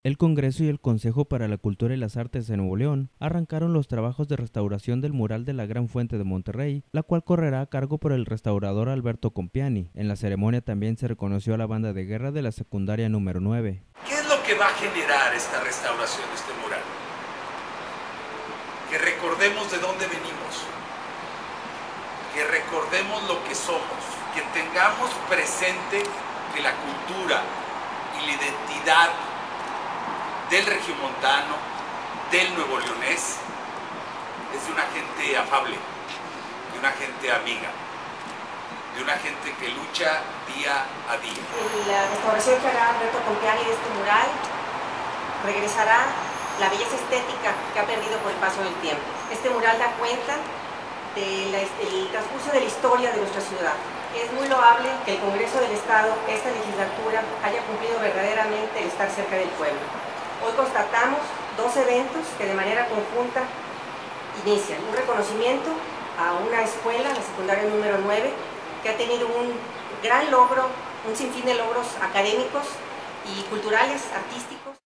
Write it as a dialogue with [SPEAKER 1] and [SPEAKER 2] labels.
[SPEAKER 1] El Congreso y el Consejo para la Cultura y las Artes de Nuevo León arrancaron los trabajos de restauración del mural de la Gran Fuente de Monterrey, la cual correrá a cargo por el restaurador Alberto Compiani. En la ceremonia también se reconoció a la banda de guerra de la secundaria número 9.
[SPEAKER 2] ¿Qué es lo que va a generar esta restauración de este mural? Que recordemos de dónde venimos, que recordemos lo que somos, que tengamos presente que la cultura y la identidad del regiomontano, del nuevo leonés, es de una gente afable, de una gente amiga, de una gente que lucha día a día.
[SPEAKER 3] La restauración que hará Alberto Compiani de este mural regresará la belleza estética que ha perdido por el paso del tiempo. Este mural da cuenta del transcurso de la historia de nuestra ciudad. Es muy loable que el Congreso del Estado, esta legislatura, haya cumplido verdaderamente el estar cerca del pueblo. Hoy constatamos dos eventos que de manera conjunta inician un reconocimiento a una escuela, la secundaria número 9, que ha tenido un gran logro, un sinfín de logros académicos y culturales, artísticos.